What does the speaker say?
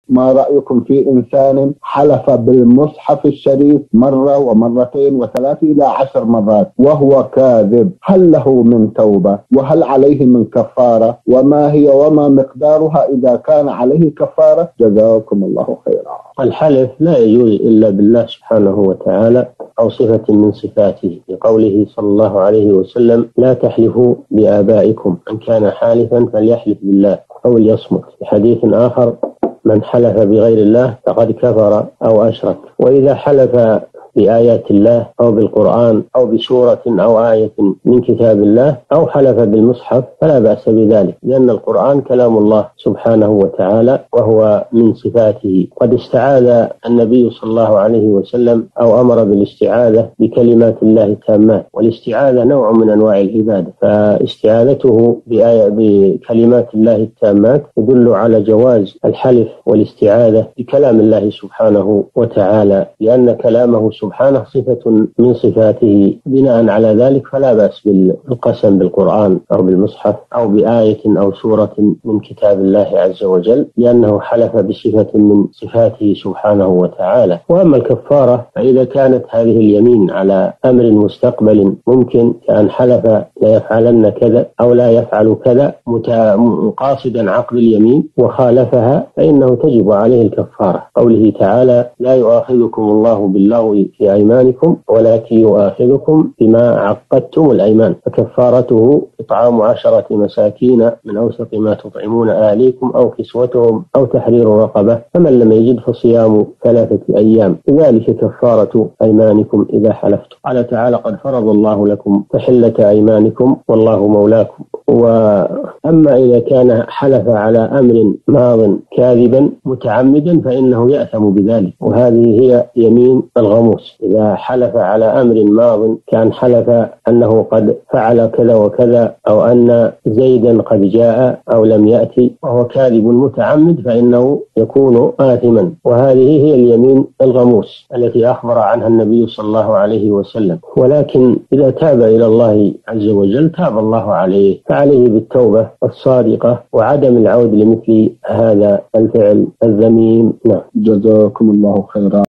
ما رأيكم في إنسان حلف بالمصحف الشريف مرة ومرتين وثلاث إلى 10 مرات وهو كاذب؟ هل له من توبة؟ وهل عليه من كفارة؟ وما هي وما مقدارها إذا كان عليه كفارة؟ جزاكم الله خيرا. الحلف لا يجوز إلا بالله سبحانه وتعالى أو صفة من صفاته، لقوله صلى الله عليه وسلم: لا تحلفوا بآبائكم، من كان حالفا فليحلف بالله أو ليصمت. في حديث آخر: من حلف بغير الله فقد كفر أو أشرك. وإذا حلف بآيات الله أو بالقرآن أو بسورة أو آية من كتاب الله أو حلف بالمصحف فلا بأس بذلك، لأن القرآن كلام الله سبحانه وتعالى وهو من صفاته. قد استعاذ النبي صلى الله عليه وسلم أو أمر بالاستعاذة بكلمات الله التامات، والاستعاذة نوع من أنواع العبادة، فاستعاذته بكلمات الله التامات يدل على جواز الحلف والاستعاذة بكلام الله سبحانه وتعالى، لأن كلامه سبحانه صفة من صفاته. بناء على ذلك فلا بأس بالقسم بالقرآن أو بالمصحف أو بآية أو سورة من كتاب الله عز وجل، لأنه حلف بصفة من صفاته سبحانه وتعالى. وأما الكفارة فإذا كانت هذه اليمين على أمر مستقبل ممكن، كأن حلف لا يفعلن كذا أو لا يفعل كذا قاصدا عقد اليمين وخالفها، فإنه تجب عليه الكفارة. قوله تعالى: لا يؤاخذكم الله باللغو في أيمانكم ولكن يؤاخذكم بما عقدتم الأيمان، فكفارته إطعام 10 مساكين من أوسط ما تطعمون أهليكم أو كسوتهم أو تحرير رقبة، فمن لم يجد فصيام 3 أيام، ذلك كفارة أيمانكم إذا حلفتم. قال تعالى: قد فرض الله لكم تحلة أيمانكم والله مولاكم. وأما إذا كان حلف على أمر ماض كاذبا متعمدا فإنه يأثم بذلك، وهذه هي يمين الغموس. إذا حلف على أمر ماض، كان حلف أنه قد فعل كذا وكذا أو أن زيدا قد جاء أو لم يأتي وهو كاذب متعمد، فإنه يكون آثما، وهذه هي اليمين الغموس التي أخبر عنها النبي صلى الله عليه وسلم. ولكن إذا تاب إلى الله عز وجل تاب الله عليه، فعليه بالتوبة الصادقة وعدم العود لمثل هذا الفعل الذميم. نعم. جزاكم الله خيرا.